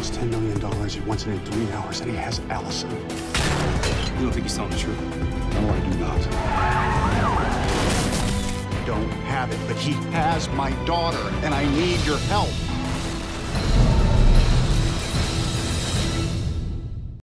wants $10 million. He wants it in 3 hours, and he has Allison. You don't think he's telling the truth? No, I do not. Don't have it, but he has my daughter, and I need your help.